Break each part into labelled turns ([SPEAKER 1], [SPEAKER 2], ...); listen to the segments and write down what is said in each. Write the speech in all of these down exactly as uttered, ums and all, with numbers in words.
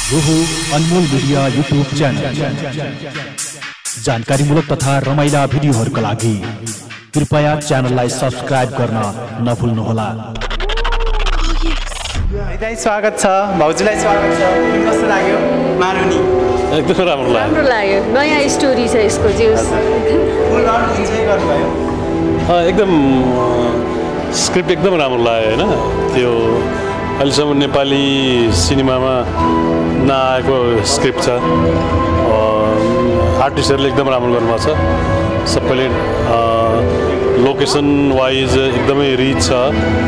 [SPEAKER 1] यो हो अनमोल media YouTube channel. जानकारीमूलक तथा रमाइला भिडियोहरूका लागि कृपया च्यानललाई सब्स्क्राइब गर्न नभुल्नुहोला।
[SPEAKER 2] दाइ स्वागत छ, भाउजूलाई स्वागत छ। कस्तो लाग्यो मारुनी?
[SPEAKER 3] एकदम राम्रो लाग्यो।
[SPEAKER 4] राम्रो लाग्यो। नयाँ स्टोरी छ यसको चाहिँ।
[SPEAKER 2] फुल अन इन्जोय गर्नुभयो?
[SPEAKER 3] एकदम स्क्रिप्ट एकदम राम्रो लाग्यो हैन। त्यो अहिलेसम्म नेपाली सिनेमामा नआएको स्क्रिप्ट छ। आर्टिस्टहरूले एकदम राम्रो गर्नुभएको छ। सबैले लोकेसन वाइज एकदमै रिच छ।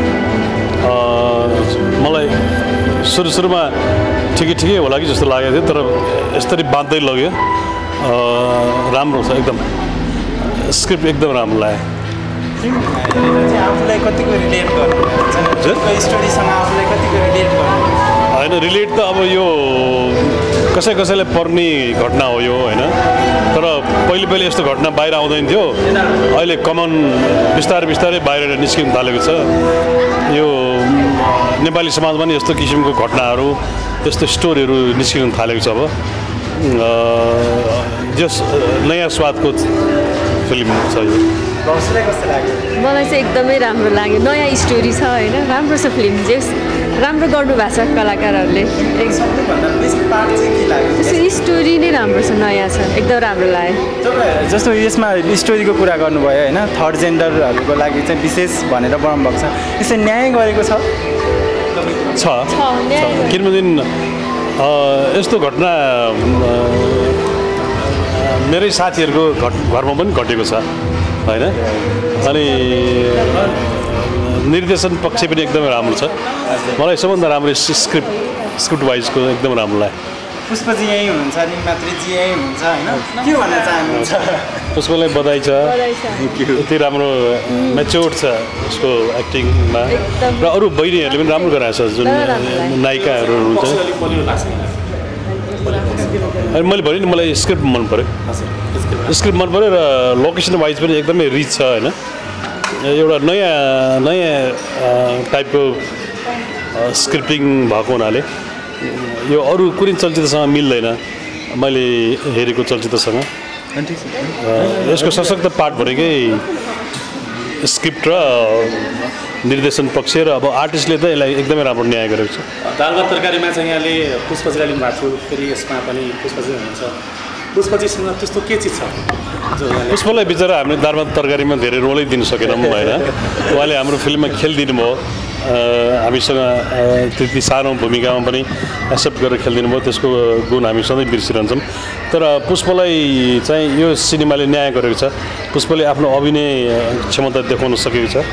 [SPEAKER 3] मलाई सुरु सुरुमा ठिकै ठिकै होला कि जस्तो लागेको थियो, तर यसरी बाँध्दै लग्यो। राम्रो छ एकदम, स्क्रिप्ट एकदम राम्रो लाग्यो।
[SPEAKER 2] आफूलाई कतिको रिलेट गर्नु स्टोरीसँग आफूलाई कतिको रिलेट गर्नु
[SPEAKER 3] होइन? रिलेट त अब यो कसै कसैलाई पर्ने घटना हो यो होइन, तर पहिले पहिले यस्तो घटना बाहिर आउँदैन थियो। अहिले कमन बिस्तारै बिस्तारै बाहिर निस्किन थालेको छ। यो नेपाली समाजमा नि यस्तो किसिमको घटनाहरू, यस्तो स्टोरीहरू निस्किन थालेको छ। अब जस नयाँ स्वादको फिल्म छ यो।
[SPEAKER 4] मलाई चाहिँ एकदमै राम्रो लाग्यो। नयाँ स्टोरी छ होइन, राम्रो छ फिल्म। जे राम्रो गर्नु भएको छ कलाकारहरूले। स्टोरी नै राम्रो छ, नयाँ छ, एकदम राम्रो लाग्यो।
[SPEAKER 2] जस्तो यसमा स्टोरीको कुरा गर्नुभयो होइन, थर्ड जेन्डरहरूको लागि चाहिँ विशेष भनेर बनाउनु भएको छ। यसो न्याय गरेको छ
[SPEAKER 3] छ किनभने यस्तो घटना मेरै साथीहरूको घट घरमा पनि घटेको छ होइन। अनि निर्देशन पक्ष पनि एकदमै राम्रो छ। मलाई सबभन्दा राम्रो स्क्रिप्ट स्क्रिप्ट वाइजको एकदम राम्रो लाग्यो।
[SPEAKER 2] पुष्पजी यहीँ हुनुहुन्छ, मातृजी यहीँ हुनुहुन्छ होइन, के भन्न चाहनुहुन्छ?
[SPEAKER 3] पुष्पलाई बधाई छ, यति राम्रो मेच्योर्ड छ उसको एक्टिङमा, र अरू बहिनीहरूले पनि राम्रो गराएको छ जुन नायिकाहरू हुन्छ। अनि मैले भने नि मलाई स्क्रिप्ट मन पऱ्यो, स्क्रिप्ट मन पऱ्यो र लोकेसन वाइज पनि एकदमै रिच छ होइन। एउटा नयाँ नयाँ टाइपको स्क्रिप्टिङ भएको हुनाले यो अरू कुनै चलचित्रसँग मिल्दैन मैले हेरेको चलचित्रसँग। यसको सशक्त पाठ भनेकै स्क्रिप्ट र निर्देशन पक्ष र अब आर्टिस्टले त यसलाई एकदमै राम्रो न्याय गरेको छ।
[SPEAKER 5] दाल भात तरकारीमा चाहिँ यहाँले पुष्पजीलाई लिनु भएको थियो, फेरि यसमा पनि पुष्पजी हुनुहुन्छ। पुष्पजीसँग त्यस्तो के चिज छ?
[SPEAKER 3] पुष्पलाई बिचरा हामीले दाल भात तरकारीमा धेरै रोलै दिन सकेनौँ होइन। उहाँले हाम्रो फिल्ममा खेलिदिनु भयो, हामीसँग त्यति सानो भूमिकामा पनि एक्सेप्ट गरेर खेलिदिनु भयो। त्यसको गुण हामी सधैँ बिर्सिरहन्छौँ। तर पुष्पलाई चाहिँ यो सिनेमाले न्याय गरेको छ। पुष्पले आफ्नो अभिनय क्षमता देखाउन सकेको छ।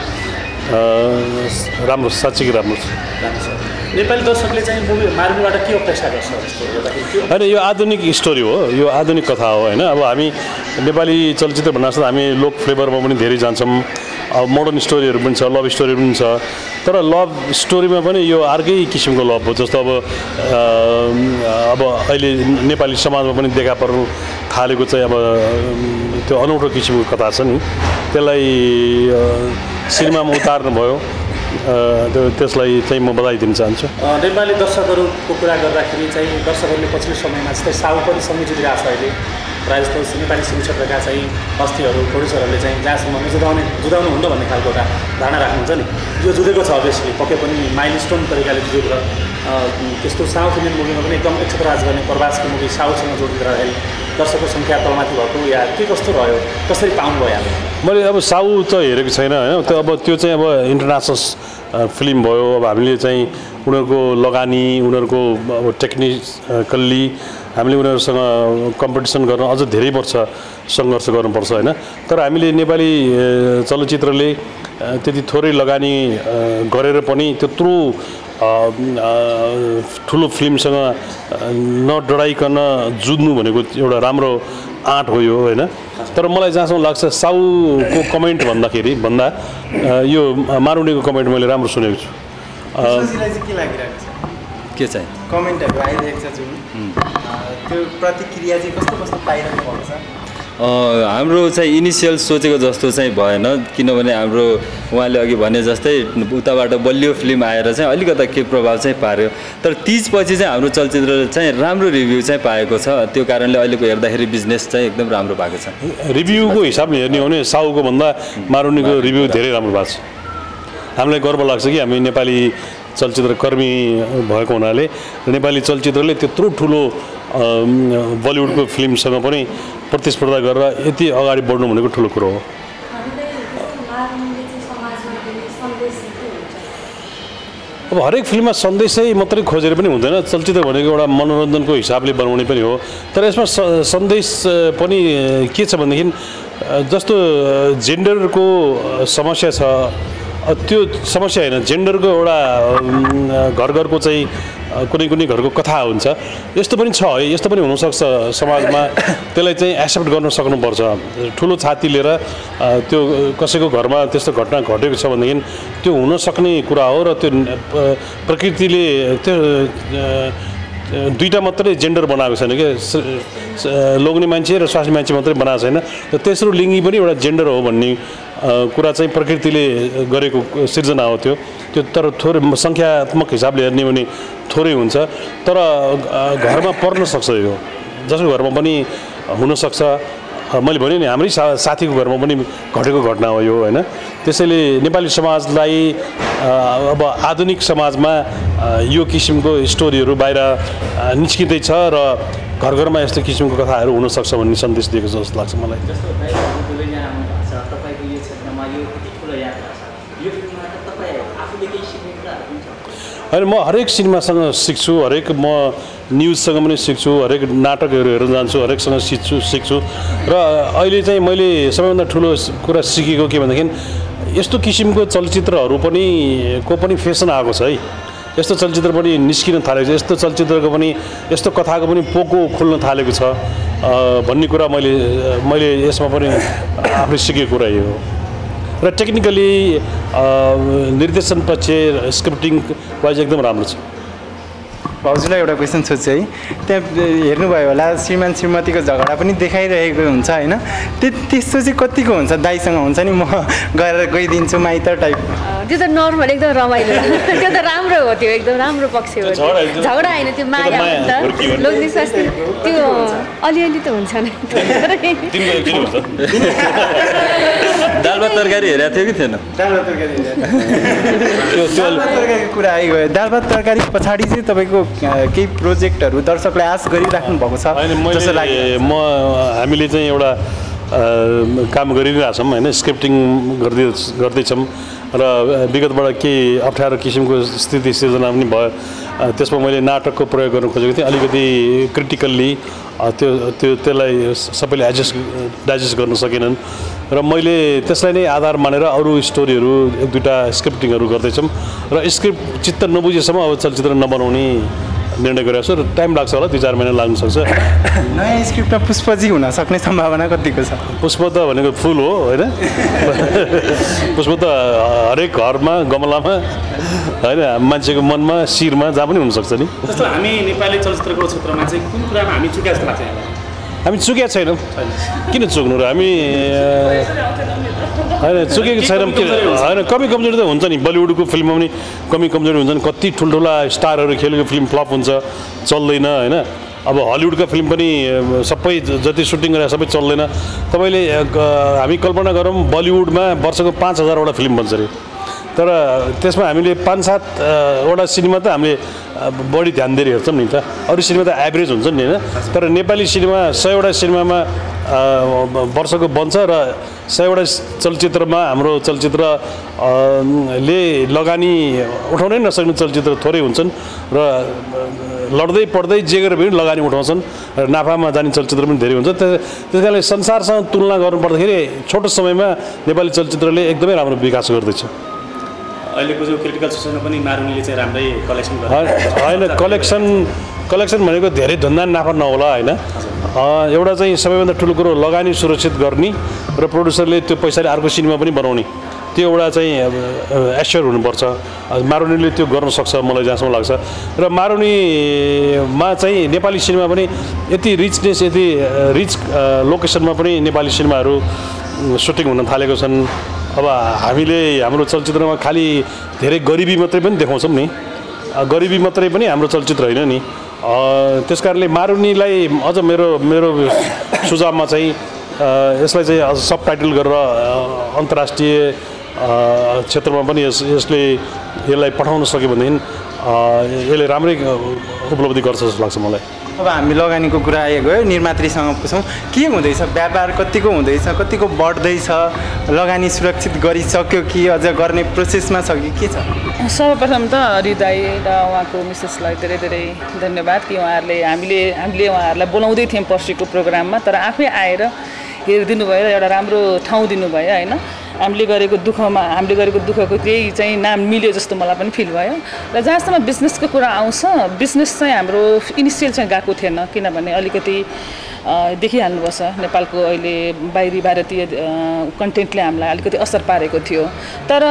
[SPEAKER 3] राम्रो, साँच्चै राम्रो छ।
[SPEAKER 5] नेपाली दर्शकले चाहिँ मुभी मारुनीबाट के अपेक्षा गर्छ?
[SPEAKER 3] होइन, यो आधुनिक स्टोरी हो, यो आधुनिक कथा हो होइन। अब हामी नेपाली चलचित्र भन्नासाथ हामी लोक फ्लेभरमा पनि धेरै जान्छौँ। अब मोडर्न स्टोरीहरू पनि छ, लभ स्टोरी पनि छ, तर लभ स्टोरीमा पनि यो अर्कै किसिमको लभ हो। जस्तो अब अब अहिले नेपाली समाजमा पनि देखा पर्नु थालेको चाहिँ अब त्यो अनौठो किसिमको कथा छ नि, त्यसलाई सिनेमामा उतार्नु भयो। त्यो त्यसलाई चाहिँ म बधाई दिन चाहन्छु।
[SPEAKER 5] नेपाली दर्शकहरूको कुरा गर्दाखेरि चाहिँ दर्शकहरूले पछिल्लो समयमा जस्तै साउ पनि सँगै जुटिरहेको छ। अहिले प्रायः जस्तो नेपाली सिने क्षेत्रका चाहिँ हस्तीहरू, प्रड्युसरहरूले चाहिँ जहाँसम्म जुदाउने जुदाउनु हुन्न भन्ने खालको एउटा धारणा राख्नुहुन्छ नि, यो जुधेको छ अभियसली, पक्कै पनि माइल स्टोन तरिकाले जुधेको छ। त्यस्तो साउथ इन्डियन मुभीमा पनि एकदम एक राज गर्ने प्रवासको मुभी साउथसँग जोडिँदाखेरि दर्शकको सङ्ख्या तलमाथि भएको या के कस्तो रह्यो, कसरी पाउनु भयो? मैले
[SPEAKER 3] अब साउ त हेरेको छैन होइन। त्यो अब त्यो चाहिँ अब इन्टरनेसनल फिल्म भयो। अब हामीले चाहिँ उनीहरूको लगानी, उनीहरूको अब टेक्निकल्ली हामीले उनीहरूसँग कम्पिटिसन गर्न अझ धेरै वर्ष सङ्घर्ष गर्नुपर्छ होइन। तर हामीले नेपाली चलचित्रले त्यति थोरै लगानी गरेर पनि त्यत्रो ठुलो फिल्मसँग नडराइकन जुझ्नु भनेको एउटा राम्रो आँट हो यो होइन। तर मलाई जहाँसम्म लाग्छ साउको कमेन्ट भन्दाखेरि भन्दा यो मारुनीको कमेन्ट मैले राम्रो सुनेको छु।
[SPEAKER 2] के चाहिँ कमेन्टहरू आइरहेको छ जुन त्यो प्रतिक्रिया चाहिँ कस्तो कस्तो पाइरहनु भएको छ?
[SPEAKER 6] हाम्रो चाहिँ इनिसियल सोचेको जस्तो चाहिँ भएन किनभने हाम्रो उहाँले अघि भने जस्तै उताबाट बलियो फिल्म आएर चाहिँ अलिकता के प्रभाव चाहिँ पार्यो तर तीजपछि चाहिँ हाम्रो चलचित्र चाहिँ राम्रो रिभ्यू चाहिँ पाएको छ त्यो कारणले अहिलेको हेर्दाखेरि बिजनेस चाहिँ एकदम राम्रो भएको छ
[SPEAKER 3] रिभ्यूको हिसाबले हेर्ने हो भने साउको भन्दा मारुनीको रिभ्यू धेरै राम्रो भएको छ हामीलाई गर्व लाग्छ कि हामी नेपाली चलचित्र कर्मी भएको हुनाले नेपाली चलचित्रले त्यत्रो ठुलो बलिउडको फिल्मसँग पनि प्रतिस्पर्धा गरेर यति अगाडि बढ्नु भनेको ठुलो कुरो हो अब हरेक फिल्ममा सन्देशै मात्रै खोजेर पनि हुँदैन चलचित्र भनेको एउटा मनोरञ्जनको हिसाबले बनाउने पनि हो तर यसमा सन्देश पनि के छ भनेदेखि जस्तो जेन्डरको समस्या छ त्यो समस्या हैन जेन्डरको एउटा घर घरको चाहिँ कुनै कुनै घरको कथा हुन्छ यस्तो पनि छ है यस्तो पनि हुनसक्छ समाजमा त्यसलाई चाहिँ एक्सेप्ट गर्न सक्नुपर्छ ठुलो छाती लिएर त्यो कसैको घरमा त्यस्तो घटना घटेको छ भनेदेखि त्यो हुन सक्ने कुरा हो र त्यो प्रकृतिले त्यो दुईटा मात्रै जेन्डर बनाएको छैन के लोग्ने मान्छे र स्वास्नी मान्छे मात्रै बनाएको छैन र तेस्रो लिङ्गी पनि एउटा जेन्डर हो भन्ने कुरा चाहिँ प्रकृतिले गरेको सिर्जना हो त्यो त्यो तर थोरै सङ्ख्यात्मक हिसाबले हेर्ने भने थोरै हुन्छ तर घरमा पर्न सक्छ यो जसको घरमा पनि हुनसक्छ मैले भने नि हाम्रै सा साथीको घरमा पनि घटेको घटना हो यो हैन त्यसैले नेपाली समाजलाई अब आधुनिक समाजमा यो किसिमको स्टोरीहरू बाहिर निस्किँदै छ र घर घरमा यस्तो किसिमको कथाहरू हुन सक्छ भन्ने सन्देश दिएको जस्तो लाग्छ मलाई होइन म हरेक सिनेमासँग सिक्छु हरेक म न्युजसँग पनि सिक्छु हरेक नाटकहरू हेर्न जान्छु हरेकसँग सिक्छु सिक्छु र अहिले चाहिँ मैले सबैभन्दा ठुलो कुरा सिकेको के भनेदेखि यस्तो किसिमको चलचित्रहरू पनि को पनि फेसन आएको छ है यस्तो चलचित्र पनि निस्किन थालेको छ यस्तो चलचित्रको पनि यस्तो कथाको पनि पोको खुल्न थालेको छ भन्ने कुरा मैले मैले यसमा पनि आफूले सिकेको कुरा यो हो र टेक्निकली निर्देशन पक्ष स्क्रिप्टिङ वाइज एकदम राम्रो छ
[SPEAKER 2] भाउजूलाई एउटा क्वेसन सोध्छु है त्यहाँ हेर्नुभयो होला श्रीमान श्रीमतीको झगडा पनि देखाइरहेको हुन्छ होइन त्यो त्यस्तो चाहिँ कतिको हुन्छ दाइसँग हुन्छ नि म गएर गइदिन्छु माइत टाइप
[SPEAKER 4] त्यो त नर्मल एकदम रमाइलो त्यो त राम्रो हो त्यो एकदम राम्रो पक्ष हो झगडा होइन त्यो माया हो नि त लोग्ने स्वास्नी त्यो अलिअलि त हुन्छ नि
[SPEAKER 6] दाल भात तरकारी हेरेको थियो कि थिएन
[SPEAKER 2] दाल भात तरकारी त्यो दाल भात तरकारीको कुरा आइगयो दाल भात तरकारी पछाडि चाहिँ तपाईँको केही प्रोजेक्टहरू दर्शकलाई आश गरिराख्नु भएको छ जस्तो लाग्यो
[SPEAKER 3] म हामीले चाहिँ एउटा काम गरिरहेछौँ होइन स्क्रिप्टिङ गर्दै गर्दैछौँ र विगतबाट केही अप्ठ्यारो किसिमको स्थिति सिर्जना पनि भयो त्यसमा मैले नाटकको प्रयोग गर्न खोजेको थिएँ अलिकति क्रिटिकल्ली त्यो त्यो त्यसलाई सबैले एडजस्ट डाइजेस्ट गर्न सकेनन् र मैले त्यसलाई नै आधार मानेर अरू स्टोरीहरू एक दुईवटा स्क्रिप्टिङहरू गर्दैछौँ र स्क्रिप्ट चित्त नबुझेसम्म अब चलचित्र नबनाउने निर्णय गरेको छु र टाइम लाग्छ होला दुई चार महिना लाग्न सक्छ
[SPEAKER 2] नयाँ स्क्रिप्टमा पुष्पजी हुन सक्ने सम्भावना कतिको छ
[SPEAKER 3] पुष्प त भनेको फुल हो होइन पुष्प त हरेक घरमा गमलामा होइन मान्छेको मनमा शिरमा जहाँ पनि हुनसक्छ नि
[SPEAKER 5] जस्तो हामी नेपाली चलचित्रको क्षेत्रमा चाहिँ कुन कुरामा हामी चुकेका जस्तो लाग्छ
[SPEAKER 3] हामी चुकेका छैनौँ किन चुक्नु र हामी होइन चुकेको छैनौँ किन होइन कमी कमजोरी त हुन्छ नि बलिउडको फिल्ममा पनि कमी कमजोरी हुन्छ नि कति ठुल्ठुला स्टारहरू खेलेको फिल्म फ्लप हुन्छ चल्दैन होइन अब हलिउडका फिल्म पनि सबै जति सुटिङ गरेर सबै चल्दैन तपाईँले हामी कल्पना गरौँ बलिउडमा वर्षको पाँच हजारवटा फिल्म बन्छ अरे तर त्यसमा हामीले पाँच सातवटा सिनेमा त हामीले बढी ध्यान दिएर हेर्छौँ नि त अरू सिनेमा त एभरेज हुन्छ नि होइन तर नेपाली सिनेमा सयवटा सिनेमामा वर्षको बन्छ र सयवटा चलचित्रमा हाम्रो चलचित्र ले लगानी उठाउनै नसक्ने चलचित्र थोरै हुन्छन् र लड्दै पढ्दै जे गरेर पनि लगानी उठाउँछन् र नाफामा जाने चलचित्र पनि धेरै हुन्छ त्यस कारणले संसारसँग तुलना गर्नुपर्दाखेरि छोटो समयमा नेपाली चलचित्रले एकदमै राम्रो विकास गर्दैछ
[SPEAKER 5] अहिलेको जो क्रिटिकल सिचुएसनमा पनि मारुनीले चाहिँ राम्रै कलेक्सन गर्छ
[SPEAKER 3] होइन कलेक्सन कलेक्सन भनेको धेरै धन्दा नाफा नहोला होइन एउटा चाहिँ सबैभन्दा ठुलो कुरो लगानी सुरक्षित गर्ने र प्रोड्युसरले त्यो पैसाले अर्को सिनेमा पनि बनाउने त्यो एउटा चाहिँ एस्योर हुनुपर्छ मारुनीले त्यो गर्न सक्छ मलाई जहाँसम्म लाग्छ र मारुनीमा चाहिँ नेपाली सिनेमा पनि यति रिचनेस यति रिच लोकेसनमा पनि नेपाली सिनेमाहरू सुटिङ हुन थालेको छन् अब हामीले हाम्रो चलचित्रमा खालि धेरै गरिबी मात्रै पनि देखाउँछौँ नि गरिबी मात्रै पनि हाम्रो चलचित्र होइन नि त्यस कारणले मारुनीलाई अझ मेरो मेरो सुझावमा चाहिँ यसलाई चाहिँ अझ सब टाइटल गरेर अन्तर्राष्ट्रिय क्षेत्रमा पनि यस यसले यसलाई पठाउन सक्यो भनेदेखि यसले राम्रै उपलब्धि गर्छ जस्तो लाग्छ मलाई
[SPEAKER 2] अब हामी लगानीको कुरा आइगयो निर्मात्रीसँग पुछौँ के हुँदैछ व्यापार कतिको हुँदैछ कतिको बढ्दैछ लगानी सुरक्षित गरिसक्यो कि अझ गर्ने प्रोसेसमा छ कि के छ
[SPEAKER 7] सर्वप्रथम त हरिदाई र उहाँको मिसेसलाई धेरै धेरै धन्यवाद कि उहाँहरूले हामीले हामीले उहाँहरूलाई बोलाउँदै थियौँ पर्सिको प्रोग्राममा तर आफै आएर हेरिदिनु भयो र एउटा राम्रो ठाउँ दिनुभयो होइन हामीले गरेको दुःखमा हामीले गरेको दुःखको त्यही चाहिँ नाम मिल्यो जस्तो मलाई पनि फिल भयो र जहाँसम्म बिजनेसको कुरा आउँछ बिजनेस चाहिँ हाम्रो इनिसियल चाहिँ गएको थिएन किनभने अलिकति देखिहाल्नुपर्छ नेपालको अहिले बाहिरी भारतीय कन्टेन्टले हामीलाई अलिकति असर पारेको थियो तर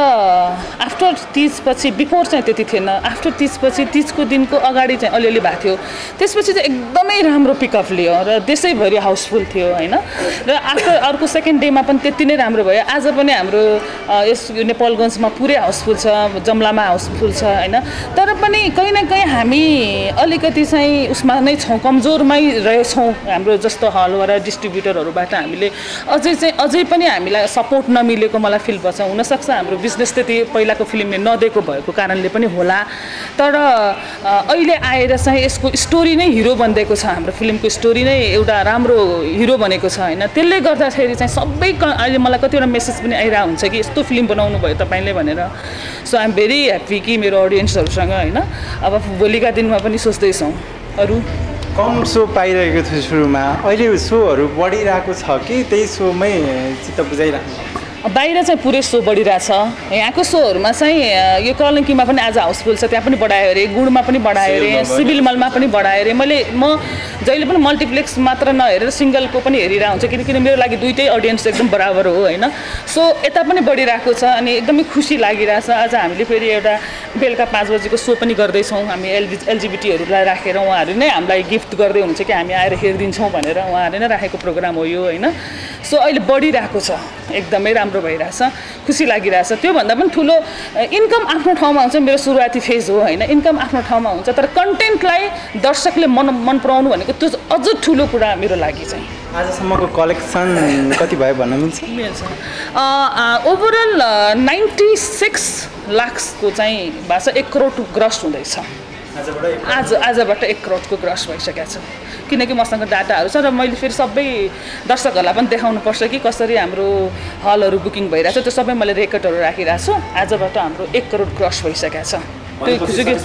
[SPEAKER 7] आफ्टर तिजपछि बिफोर चाहिँ त्यति थिएन आफ्टर तिजपछि तिजको दिनको अगाडि चाहिँ अलिअलि भएको थियो त्यसपछि चाहिँ एकदमै राम्रो पिकअप लियो र देशैभरि हाउसफुल थियो होइन र आफ्टर अर्को सेकेन्ड डेमा पनि त्यति नै राम्रो भयो आज पनि हाम्रो यस नेपालगञ्जमा पुरै हाउसफुल छ जम्लामा हाउसफुल छ होइन तर पनि कहीँ न कहीँ हामी अलिकति चाहिँ उसमा नै छौँ कमजोरमै रहेछौँ हाम्रो जस्तो हलबाट डिस्ट्रिब्युटरहरूबाट हामीले अझै चाहिँ अझै पनि हामीलाई सपोर्ट नमिलेको मलाई फिल पर्छ हुनसक्छ हाम्रो बिजनेस त्यति पहिलाको फिल्मले नदिएको भएको कारणले पनि होला तर अहिले आएर चाहिँ यसको स्टोरी नै हिरो बनिदिएको छ हाम्रो फिल्मको स्टोरी नै एउटा राम्रो हिरो बनेको छ होइन त्यसले गर्दाखेरि चाहिँ सबै अहिले मलाई कतिवटा मेसेज पनि आइरहेको हुन्छ कि यस्तो फिल्म बनाउनु भयो तपाईँले भनेर so I am very happy कि मेरो अडियन्सहरूसँग होइन अब भोलिका दिनमा पनि सोच्दैछौँ अरू
[SPEAKER 2] कम सो पाइरहेको थियो सुरुमा अहिले सोहरू बढिरहेको छ कि त्यही सोमै चित्त बुझाइरहेको
[SPEAKER 7] बाहिर चाहिँ पुरै सो बढिरहेछ यहाँको सोहरूमा चाहिँ यो कलङ्कीमा पनि आज हाउसफुल छ त्यहाँ पनि बढायो अरे गुडमा पनि बढायो अरे सिभिल मलमा पनि बढायो अरे मैले म जहिले पनि मल्टिप्लेक्स मात्र नहेरेर सिङ्गलको पनि हेरिरहेको हुन्छ किनकि मेरो लागि दुइटै अडियन्स एकदम बराबर हो होइन सो यता पनि बढिरहेको छ अनि एकदमै खुसी लागिरहेछ आज हामीले फेरि एउटा बेलुका पाँच बजीको सो पनि गर्दैछौँ हामी एलबी एलजिबिटीहरूलाई राखेर उहाँहरू नै हामीलाई गिफ्ट गर्दै हुन्छ कि हामी आएर हेरिदिन्छौँ भनेर उहाँहरूले नै राखेको प्रोग्राम हो यो होइन सो अहिले बढिरहेको छ एकदमै राम्रो भइरहेछ खुसी लागिरहेछ त्योभन्दा पनि ठुलो इन्कम आफ्नो ठाउँमा हुन्छ मेरो सुरुवाती फेज हो होइन इन्कम आफ्नो ठाउँमा हुन्छ तर कन्टेन्टलाई दर्शकले मन मन पराउनु भनेको त्यो अझ ठुलो कुरा मेरो लागि चाहिँ
[SPEAKER 2] आजसम्मको कलेक्सन कति भयो भन्न मिल्छ
[SPEAKER 7] मिल्छ ओभरअल नाइन्टी सिक्स लाक्सको चाहिँ भएको छ एक करोड ग्रस हुँदैछ आज आजबाट एक करोडको ग्रस भइसकेको छ किनकि मसँग डाटाहरू छ र मैले फेरि सबै दर्शकहरूलाई पनि देखाउनुपर्छ कि कसरी हाम्रो हलहरू बुकिङ भइरहेछ त्यो सबै मैले रेकर्डहरू राखिरहेको छु आजबाट हाम्रो एक करोड ग्रस भइसकेको छ त्यो खुसी कि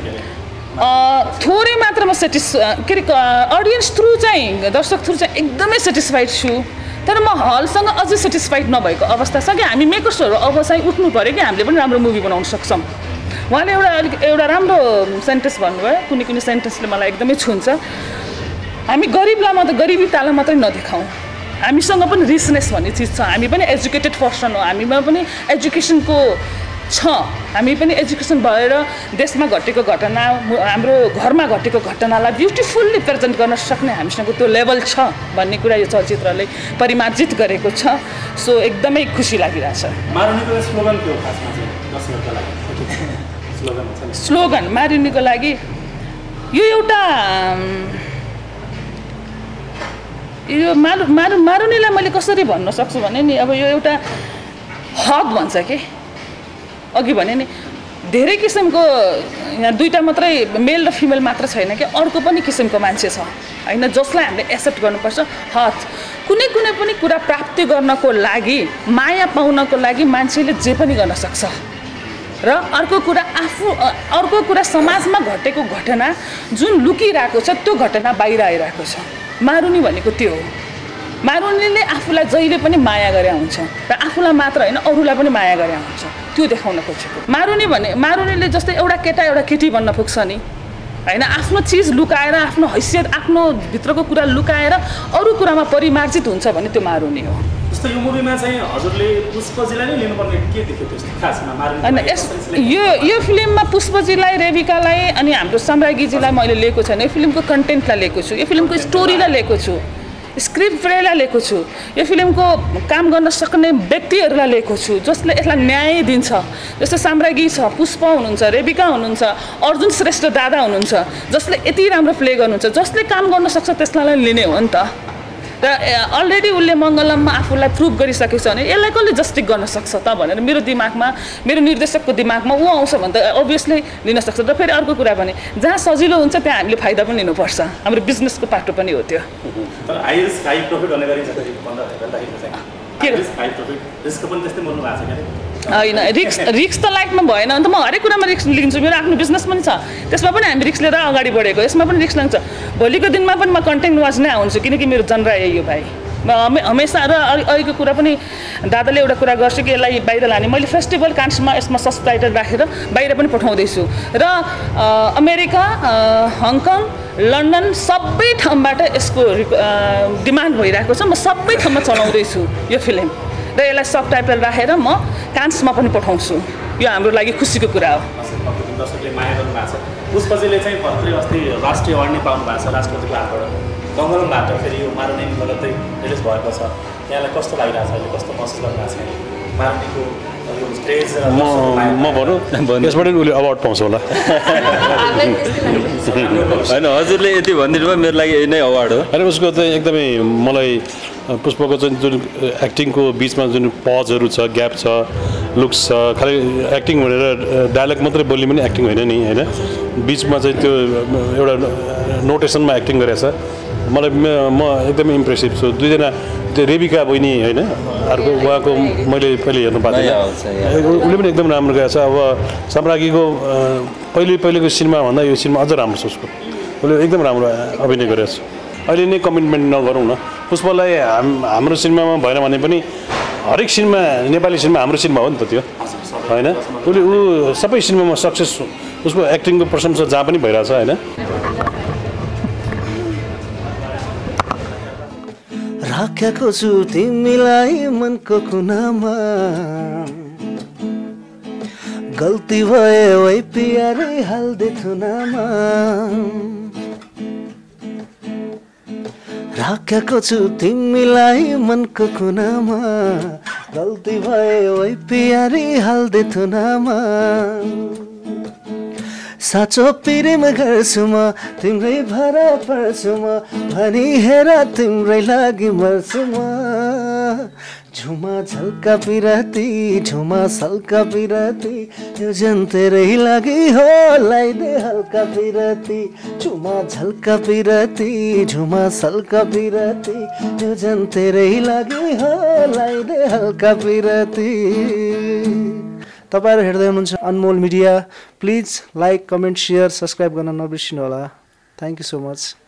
[SPEAKER 7] थोरै मात्रामा सेटिस के अरे अडियन्स थ्रु चाहिँ दर्शक थ्रु चाहिँ एकदमै सेटिस्फाइड छु तर म हलसँग अझै सेटिस्फाइड नभएको अवस्था छ कि हामी मेकर्सहरू अब चाहिँ उठ्नु पऱ्यो कि हामीले पनि राम्रो मुभी बनाउन सक्छौँ उहाँले एउटा अलिक एउटा राम्रो सेन्टेन्स भन्नुभयो कुनै कुनै सेन्टेन्सले मलाई एकदमै छुन्छ हामी गरिबलाई मात्र गरिबी ताला मात्रै नदेखाउँ हामीसँग पनि रिचनेस भन्ने चिज छ हामी पनि एजुकेटेड पर्सन हो हामीमा पनि एजुकेसनको छ हामी पनि एजुकेसन भएर देशमा घटेको घटना हाम्रो घरमा घटेको घटनालाई ब्युटिफुल्ली प्रेजेन्ट गर्न सक्ने हामीसँग त्यो लेभल छ भन्ने कुरा यो चलचित्रले परिमार्जित गरेको छ सो एकदमै खुसी लागिरहेछ स्लोगन मारुनीको लागि यो एउटा यो मारु मारु मारुनीलाई मैले कसरी भन्न सक्छु भने नि अब यो एउटा हक भन्छ कि अघि भने नि धेरै किसिमको यहाँ दुईवटा मात्रै मेल र फिमेल मात्र छैन कि अर्को पनि किसिमको मान्छे छ होइन जसलाई हामीले एक्सेप्ट गर्नुपर्छ हक कुनै कुनै पनि कुरा प्राप्ति गर्नको लागि माया पाउनको लागि मान्छेले जे पनि गर्न सक्छ र अर्को कुरा आफू अर्को कुरा समाजमा घटेको घटना जुन लुकिरहेको छ त्यो घटना बाहिर आइरहेको छ मारुनी भनेको त्यो हो मारुनीले आफूलाई जहिले पनि माया गरे हुन्छ र आफूलाई मात्र होइन अरूलाई पनि माया गरे हुन्छ त्यो देखाउन खोजेको मारुनी भने मारुनीले जस्तै एउटा केटा एउटा केटी बन्न पुग्छ नि होइन आफ्नो चिज लुकाएर आफ्नो हैसियत आफ्नो भित्रको कुरा लुकाएर अरू कुरामा परिमार्जित हुन्छ भने त्यो मारुनी हो
[SPEAKER 5] जस्तो यो मुभीमा चाहिँ हजुरले पुष्पजीलाई नै लिनुपर्ने के देख्यो त्यस्तो खासमा
[SPEAKER 7] होइन यस यो यो फिल्ममा पुष्पजीलाई रेबिकालाई अनि हाम्रो सम्राज्ञीजीलाई मैले लिएको छैन यो फिल्मको कन्टेन्टलाई लिएको छु यो फिल्मको स्टोरीलाई लिएको छु स्क्रिप्ट प्लेलाई लिएको छु यो फिल्मको काम गर्न सक्ने व्यक्तिहरूलाई लिएको छु जसले यसलाई न्याय दिन्छ जस्तो सम्राज्ञी छ पुष्प हुनुहुन्छ रेबिका हुनुहुन्छ अर्जुन श्रेष्ठ दादा हुनुहुन्छ जसले यति राम्रो प्ले गर्नुहुन्छ जसले काम गर्न सक्छ त्यसलाई लिने हो नि त र अलरेडी उसले मङ्गलममा आफूलाई प्रुभ गरिसकेको छ भने यसलाई कसले जस्टिस गर्न सक्छ त भनेर मेरो दिमागमा मेरो निर्देशकको दिमागमा ऊ आउँछ भने त अभियसली लिन सक्छ र फेरि अर्को कुरा भने जहाँ सजिलो हुन्छ त्यहाँ हामीले फाइदा पनि लिनुपर्छ हाम्रो बिजनेसको पाटो पनि हो त्यो
[SPEAKER 5] तर हाई रिस्क हाई प्रफिट भन्ने गरिन्छ के हाई प्रफिट रिस्क पनि त्यस्तै बोल्नु भएको छ क्या
[SPEAKER 7] होइन रिक्स रिक्स त लाइफमा भएन अन्त म हरेक कुरामा रिक्स लिन्छु मेरो आफ्नो बिजनेस पनि छ त्यसमा पनि हामी रिक्स लिएर अगाडि बढेको यसमा पनि रिक्स लाग्छ भोलिको दिनमा पनि म कन्टेन्ट वाच नै आउँछु किनकि मेरो जनरा यही हो भाइ म हमे हमेसा र अहिलेको कुरा पनि दादाले एउटा कुरा गर्छु कि यसलाई बाहिर लाने मैले फेस्टिभल कान्समा यसमा सब्टाइटल राखेर बाहिर पनि पठाउँदैछु र अमेरिका हङकङ लन्डन सबै ठाउँबाट यसको डिमान्ड भइरहेको छ म सबै ठाउँमा चलाउँदैछु यो फिल्म र यसलाई सबटाइटल राखेर म कान्समा पनि पठाउँछु यो हाम्रो लागि खुसीको कुरा हो
[SPEAKER 5] दर्शकले माया गर्नु भएको छ पुष्पजीले चाहिँ भर्खरै अस्ति राष्ट्रिय अवार्ड नै पाउनु भएको छ राष्ट्रपतिको हातबाट मङ्गलमबाट फेरि यो मारुनी लगत्तै रिलिज भएको छ यहाँलाई कस्तो लागिरहेको छ अहिले कस्तो महसुस गरिरहेको छ मारुनीको यो क्रेज र
[SPEAKER 3] म म भनौँ यसबाट उसले अवार्ड पाउँछ होला
[SPEAKER 6] होइन हजुरले यति भनिदिनु भयो मेरो लागि यही नै अवार्ड हो
[SPEAKER 3] होइन उसको चाहिँ एकदमै मलाई पुष्पको चाहिँ जुन एक्टिङको बिचमा जुन पजहरू छ ग्याप छ लुक्स छ खालि एक्टिङ भनेर डायलग मात्रै बोल्ने पनि एक्टिङ होइन नि होइन बिचमा चाहिँ त्यो एउटा नोटेसनमा एक्टिङ गरेछ मलाई म एकदमै इम्प्रेसिभ छु दुईजना त्यो रेबिका बहिनी होइन अर्को उहाँको मैले पहिले हेर्नु पाएको थिएँ उसले पनि एकदम राम्रो गएको छ अब सम्राज्ञीको पहिले पहिलेको सिनेमाभन्दा यो सिनेमा अझ राम्रो छ उसको उसले एकदम राम्रो अभिनय गरेको छ अहिले नै कमिटमेन्ट नगरौँ न पुष्पलाई हाम हाम्रो सिनेमामा भएन भने पनि हरेक सिनेमा नेपाली सिनेमा हाम्रो सिनेमा हो नि त त्यो होइन उसले ऊ सबै सिनेमामा सक्सेस उसको एक्टिङको प्रशंसा जहाँ पनि भइरहेछ होइन
[SPEAKER 8] राखेको छु तिमीलाई मनको कुनामा गल्ती भए वै प्यारै हाल्दै थुनामा राखेको छु तिमीलाई मनको कुनामा गल्ती भए वै प्यारै हाल्दै थुनामा साँचो प्रेम गर्छु म तिम्रै भर पर्छु म भनी हेर तिम्रै लागि मर्छु म झुमा झल्का पिराती झुमा सल्का पिराती यो जन तेरै लागि हो लाइदे हल्का पिराती झुमा झल्का पिराती झुमा सल्का पिराती यो जन तेरै लागि हो लाइदे हल्का पिराती तपाईहरु हेर्दै हुनुहुन्छ Anmol media please like comment share subscribe गर्न नबिर्सिनु होला थ्यांक यू सो मच